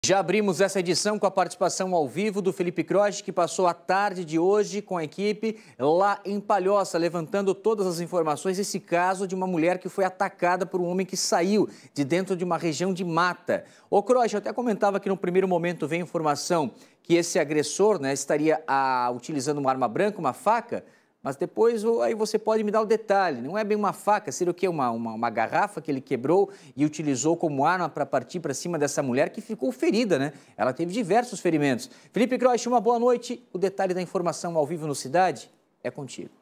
Já abrimos essa edição com a participação ao vivo do Felipe Croix, que passou a tarde de hoje com a equipe lá em Palhoça, levantando todas as informações desse caso de uma mulher que foi atacada por um homem que saiu de dentro de uma região de mata. Ô Croix, eu até comentava que no primeiro momento veio informação que esse agressor, estaria utilizando uma arma branca, uma faca, mas depois aí você pode me dar o detalhe. Não é bem uma faca, seria o quê? Uma garrafa que ele quebrou e utilizou como arma para partir para cima dessa mulher que ficou ferida, né? Ela teve diversos ferimentos. Felipe Croix, uma boa noite. O detalhe da informação ao vivo no Cidade é contigo.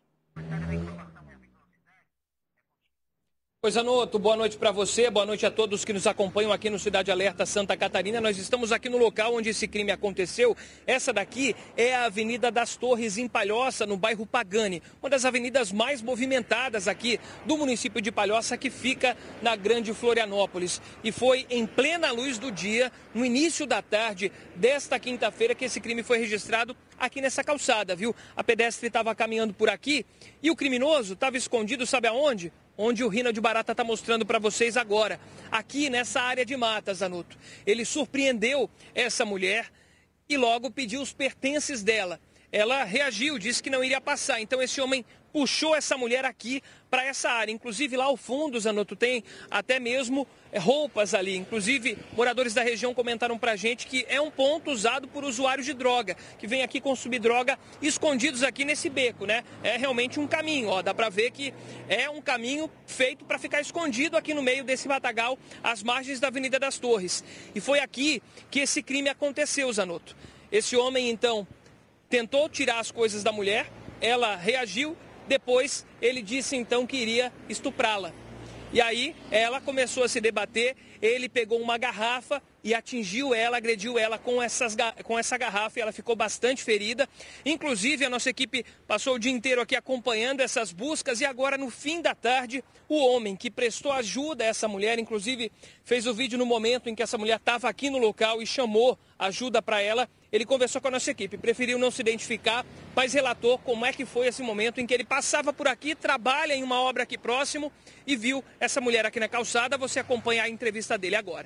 Pois, Anoto, boa noite para você, boa noite a todos que nos acompanham aqui no Cidade Alerta Santa Catarina. Nós estamos aqui no local onde esse crime aconteceu. Essa daqui é a Avenida das Torres, em Palhoça, no bairro Pagani, uma das avenidas mais movimentadas aqui do município de Palhoça, que fica na Grande Florianópolis. E foi em plena luz do dia, no início da tarde desta quinta-feira, que esse crime foi registrado aqui nessa calçada, viu? A pedestre estava caminhando por aqui e o criminoso estava escondido, sabe aonde? Onde o Rina de Barata está mostrando para vocês agora, aqui nessa área de mata, Zanuto. Ele surpreendeu essa mulher e logo pediu os pertences dela. Ela reagiu, disse que não iria passar, então esse homem puxou essa mulher aqui para essa área. Inclusive lá ao fundo, Zanuto, tem até mesmo roupas ali. Inclusive, moradores da região comentaram pra gente que é um ponto usado por usuários de droga, que vem aqui consumir droga escondidos aqui nesse beco, né? É realmente um caminho, ó, dá pra ver que é um caminho feito para ficar escondido aqui no meio desse matagal, às margens da Avenida das Torres. E foi aqui que esse crime aconteceu, Zanuto. Esse homem, então, tentou tirar as coisas da mulher, ela reagiu, depois ele disse então que iria estuprá-la. E aí ela começou a se debater, ele pegou uma garrafa e atingiu ela, agrediu ela com essa garrafa e ela ficou bastante ferida. Inclusive a nossa equipe passou o dia inteiro aqui acompanhando essas buscas e agora no fim da tarde o homem que prestou ajuda a essa mulher, inclusive fez o vídeo no momento em que essa mulher estava aqui no local e chamou ajuda para ela. Ele conversou com a nossa equipe, preferiu não se identificar, mas relatou como é que foi esse momento em que ele passava por aqui, trabalha em uma obra aqui próximo e viu essa mulher aqui na calçada. Você acompanha a entrevista dele agora.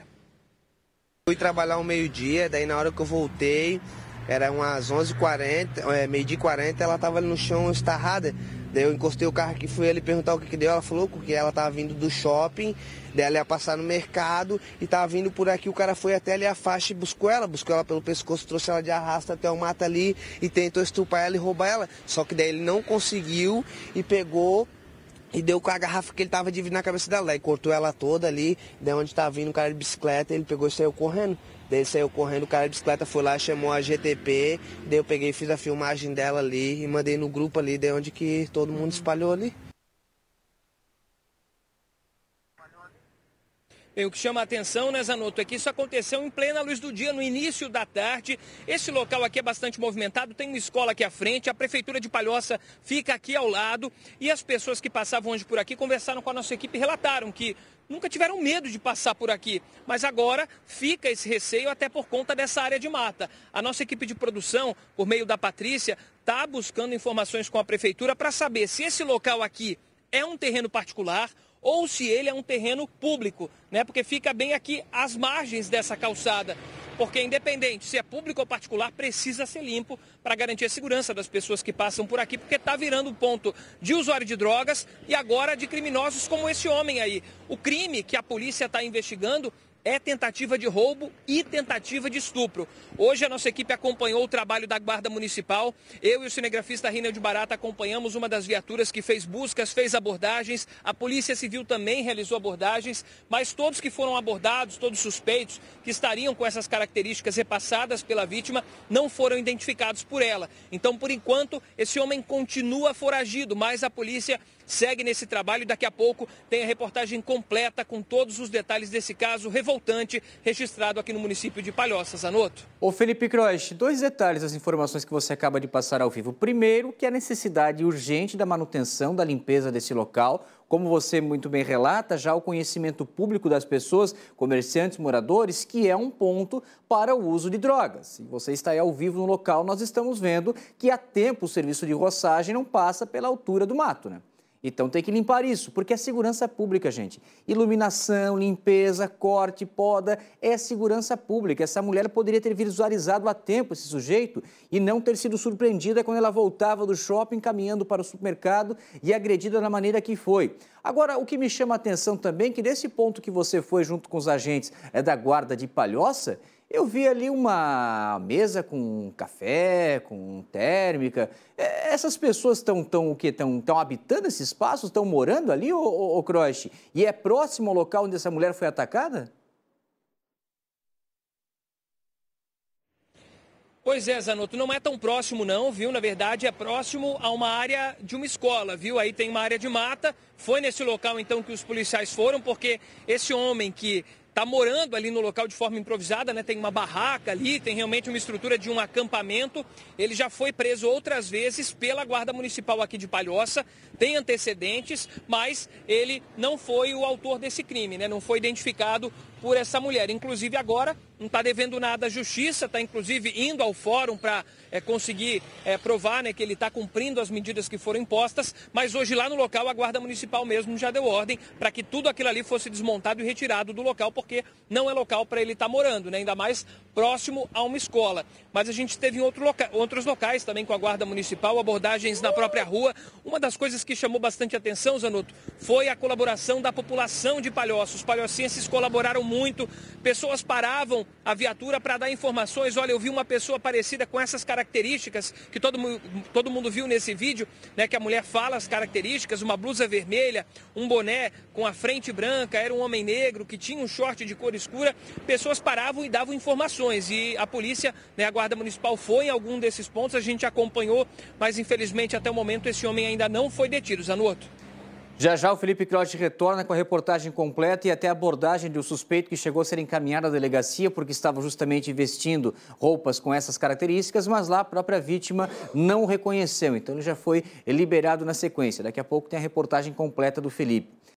Fui trabalhar ao meio-dia, daí na hora que eu voltei, era umas 11h40, meio-dia e 40, ela estava ali no chão estarrada. Daí eu encostei o carro aqui, fui ele perguntar o que deu, ela falou que ela estava vindo do shopping, daí ela ia passar no mercado e estava vindo por aqui, o cara foi até ali a faixa e buscou ela pelo pescoço, trouxe ela de arrasta até o mato ali e tentou estuprar ela e roubar ela. Só que daí ele não conseguiu e pegou e deu com a garrafa que ele tava dividindo na cabeça dela. Daí cortou ela toda ali, daí onde tava vindo o cara de bicicleta, ele pegou e saiu correndo. Daí ele saiu correndo, o cara de bicicleta foi lá, chamou a GTP, daí eu peguei e fiz a filmagem dela ali e mandei no grupo ali, daí onde que todo mundo espalhou ali. Bem, o que chama a atenção, né, Zanuto, é que isso aconteceu em plena luz do dia, no início da tarde. Esse local aqui é bastante movimentado, tem uma escola aqui à frente, a Prefeitura de Palhoça fica aqui ao lado. E as pessoas que passavam hoje por aqui conversaram com a nossa equipe e relataram que nunca tiveram medo de passar por aqui, mas agora fica esse receio até por conta dessa área de mata. A nossa equipe de produção, por meio da Patrícia, está buscando informações com a Prefeitura para saber se esse local aqui é um terreno particular ou se ele é um terreno público, né? Porque fica bem aqui às margens dessa calçada. Porque independente se é público ou particular, precisa ser limpo para garantir a segurança das pessoas que passam por aqui, porque está virando um ponto de usuário de drogas e agora de criminosos como esse homem aí. O crime que a polícia está investigando é tentativa de roubo e tentativa de estupro. Hoje a nossa equipe acompanhou o trabalho da Guarda Municipal. Eu e o cinegrafista Rina de Barata acompanhamos uma das viaturas que fez buscas, fez abordagens. A Polícia Civil também realizou abordagens, mas todos que foram abordados, todos suspeitos que estariam com essas características repassadas pela vítima, não foram identificados por ela. Então, por enquanto, esse homem continua foragido, mas a polícia segue nesse trabalho e daqui a pouco tem a reportagem completa com todos os detalhes desse caso revoltante registrado aqui no município de Palhoça, Zanuto. Ô Felipe Croix, dois detalhes das informações que você acaba de passar ao vivo. Primeiro, que a necessidade urgente da manutenção, da limpeza desse local. Como você muito bem relata, já o conhecimento público das pessoas, comerciantes, moradores, que é um ponto para o uso de drogas. E você está aí ao vivo no local, nós estamos vendo que há tempo o serviço de roçagem não passa pela altura do mato, né? Então tem que limpar isso, porque é segurança pública, gente. Iluminação, limpeza, corte, poda, é segurança pública. Essa mulher poderia ter visualizado a tempo esse sujeito e não ter sido surpreendida quando ela voltava do shopping caminhando para o supermercado e agredida da maneira que foi. Agora, o que me chama a atenção também é que nesse ponto que você foi junto com os agentes da guarda de Palhoça, eu vi ali uma mesa com café, com térmica. Essas pessoas estão habitando esse espaço? Estão morando ali, ô Croce? E é próximo ao local onde essa mulher foi atacada? Pois é, Zanotto, não é tão próximo não, viu? Na verdade, é próximo a uma área de uma escola, viu? Aí tem uma área de mata. Foi nesse local, então, que os policiais foram, porque esse homem que está morando ali no local de forma improvisada, né? Tem uma barraca ali, tem realmente uma estrutura de um acampamento. Ele já foi preso outras vezes pela Guarda Municipal aqui de Palhoça, tem antecedentes, mas ele não foi o autor desse crime, né? Não foi identificado por essa mulher. Inclusive agora não está devendo nada à justiça, está inclusive indo ao fórum para conseguir provar, né, que ele está cumprindo as medidas que foram impostas, mas hoje lá no local a Guarda Municipal mesmo já deu ordem para que tudo aquilo ali fosse desmontado e retirado do local, porque não é local para ele estar morando, né, ainda mais próximo a uma escola. Mas a gente teve em outros locais também com a Guarda Municipal, abordagens na própria rua. Uma das coisas que chamou bastante atenção, Zanotto, foi a colaboração da população de Palhoça. Os palhocenses colaboraram muito, pessoas paravam a viatura para dar informações. Olha, eu vi uma pessoa parecida com essas características que todo mundo viu nesse vídeo, né, que a mulher fala as características, uma blusa vermelha, um boné com a frente branca, era um homem negro que tinha um short de cor escura. Pessoas paravam e davam informações e a polícia, né, a Guarda Municipal foi em algum desses pontos, a gente acompanhou, mas infelizmente até o momento esse homem ainda não foi detido, Zanotto. Já já o Felipe Croce retorna com a reportagem completa e até a abordagem de um suspeito que chegou a ser encaminhado à delegacia porque estava justamente vestindo roupas com essas características, mas lá a própria vítima não o reconheceu, então ele já foi liberado na sequência. Daqui a pouco tem a reportagem completa do Felipe.